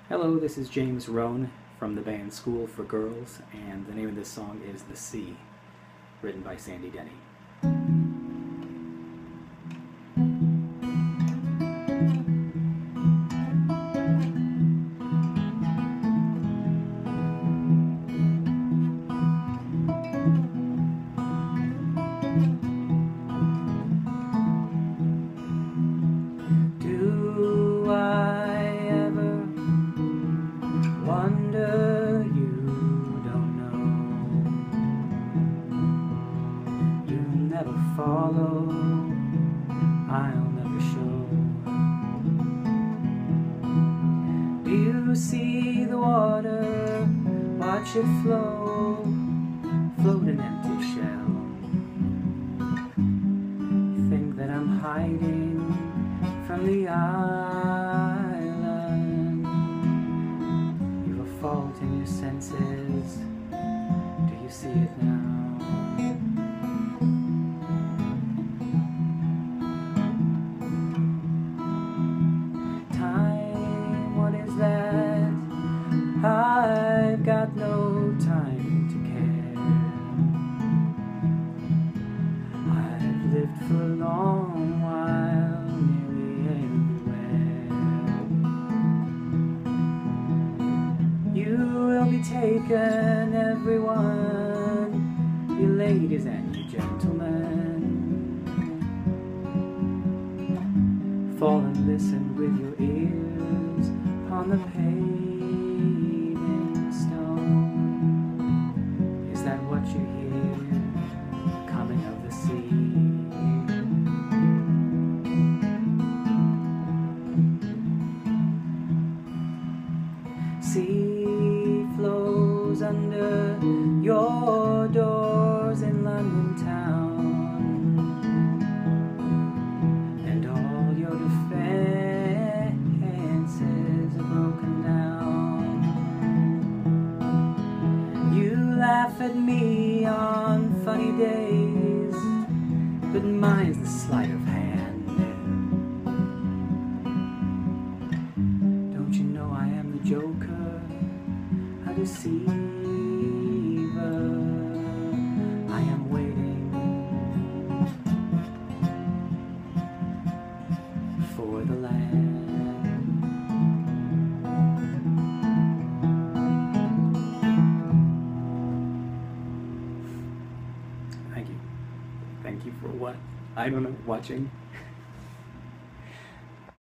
Hello, this is James Rone from the band School for Girls, and the name of this song is The Sea, written by Sandy Denny. Do I ever wonder? You don't know. You never follow, I'll never show. Do you see the water? Watch it flow, float an empty shell. You think that I'm hiding from the island. You've a fault in your senses. Do you see it now? Time, what is that? I've got no time to care. I've lived for a long while, you will be taken, everyone, you ladies and you gentlemen. Fall and listen with your ears upon the paving stone. Is that what you hear coming of the sea? Sea flows under your doors in London town, and all your defenses are broken down. You laugh at me on funny days, but mine's the sleight of hand. Don't you know I am the joker, a deceiver? I am waiting for the land. Thank you. Thank you for what? I don't know, watching.